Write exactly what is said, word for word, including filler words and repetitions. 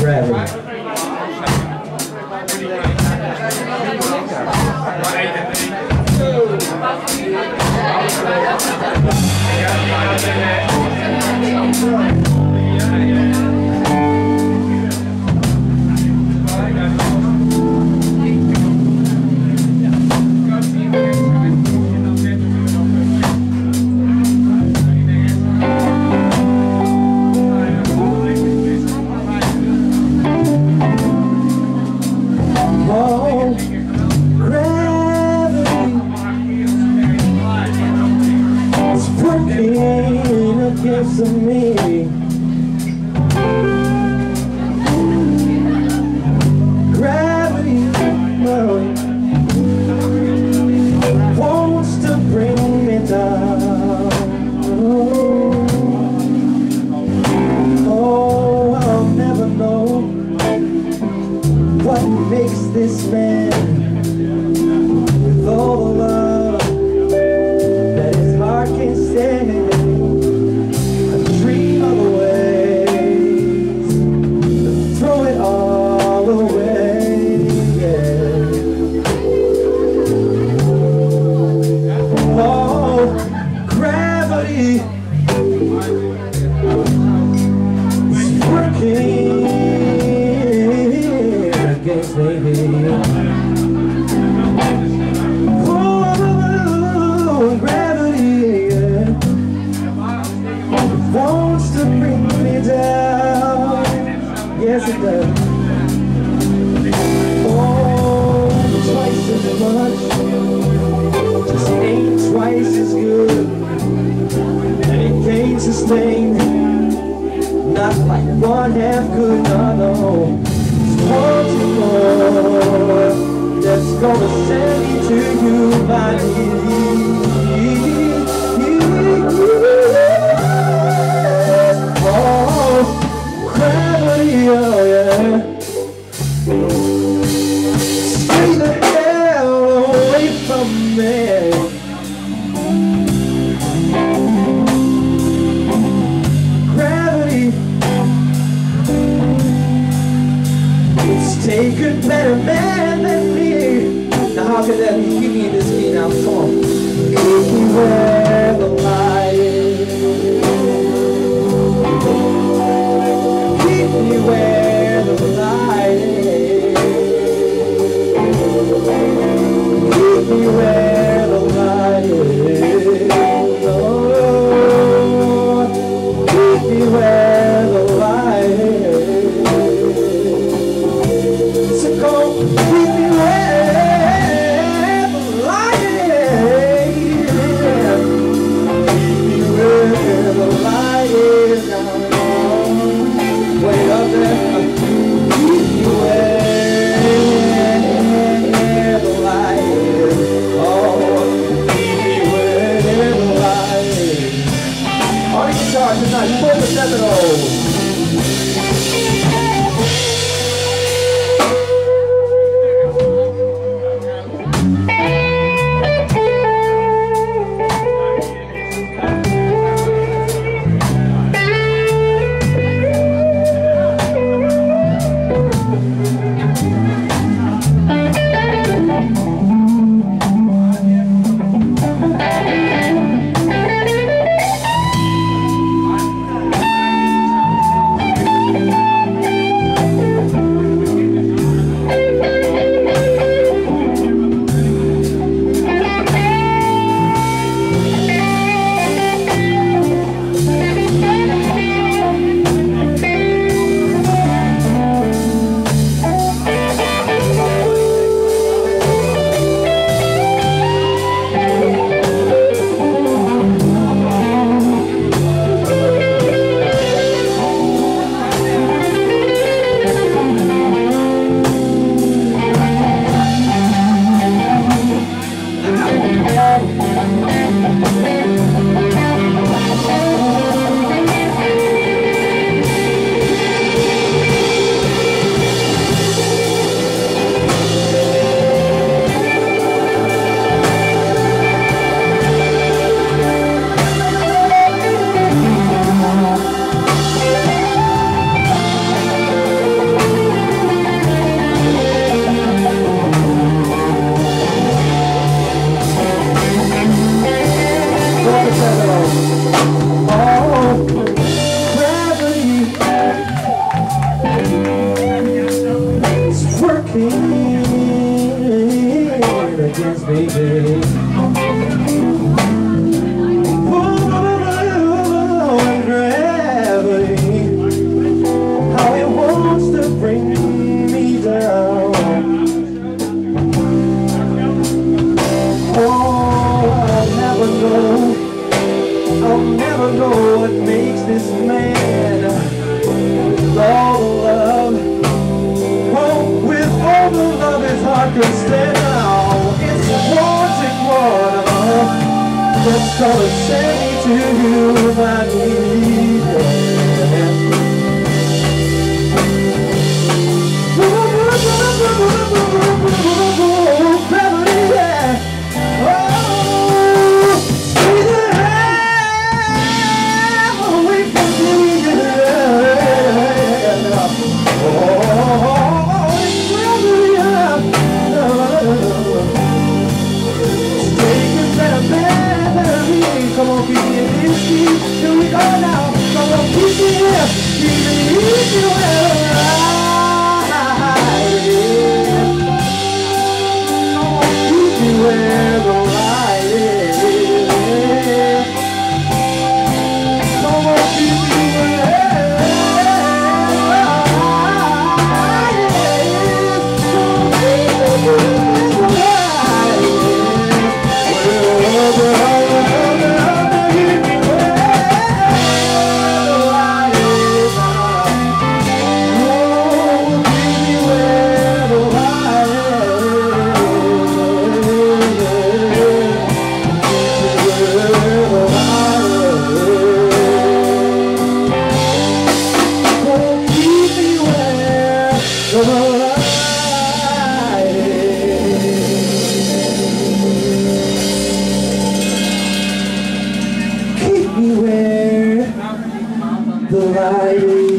gravity. Against me, gravity wants to bring me down. Oh, I'll never know what makes this man with all the love that his heart can stand. Yes, it does. Oh, twice as much just ain't twice as good, and it can't sustain, not like one half could. No, no, it's wanting more that's gonna send me to you by me. Oh, gravity, oh yeah. Stay the hell away from me. Gravity, it's taken better man than me. Now how can that be? Keep me in this key now, come on. Keep me where the light is. Keep me where the light is. Keep me where the light is. Lord, keep me where the light is. So come, keep me where the light is. nothing against me, babe. Oh, and gravity, how it wants to bring me down. Oh, I'll never know, I'll never know what makes this man all the love. Oh, with all the love his heart could stand now. It's wanting water that's gonna send me to you if I need it. Come on, keep me in this deep. Here we go now. Come on, keep me here. Keep me here where I am. Come on, keep me where I am. Come on, keep me where I am. Come on, keep me where the light is.